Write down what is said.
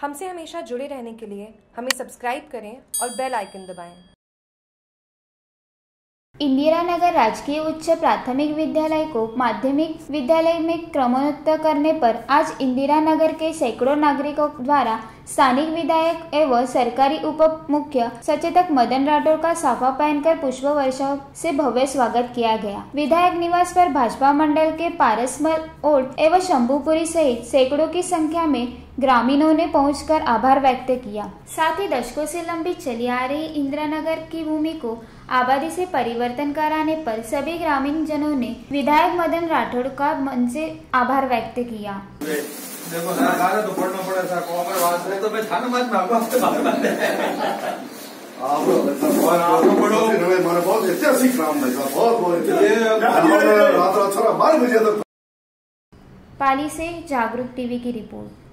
हमसे हमेशा जुड़े रहने के लिए हमें सब्सक्राइब करें और बेल आइकन दबाएं। इंदिरा नगर राजकीय उच्च प्राथमिक विद्यालय को माध्यमिक विद्यालय में क्रमोन्नत करने पर आज इंदिरा नगर के सैकड़ों नागरिकों द्वारा स्थानिक विधायक एवं सरकारी उप मुख्य सचेतक मदन राठौड़ का साफा पहनकर पुष्प वर्षा से भव्य स्वागत किया गया। विधायक निवास पर भाजपा मंडल के पारसमल ओट एवं शंभुपुरी सहित सैकड़ों की संख्या में ग्रामीणों ने पहुंचकर आभार व्यक्त किया। साथ ही दशकों से लंबी चली आ रही इंदिरा नगर की भूमि को आबादी से परिवर्तन कराने पर सभी ग्रामीण जनों ने विधायक मदन राठौड़ का मन से आभार व्यक्त किया। देखो ना तो पढ़ना पड़ा था कॉमर वास्ते तो मैं थाना मत में आपको पढ़ो मैंने बहुत ऐतिहासिक काम है बहुत पाली से जागरूक टीवी की रिपोर्ट।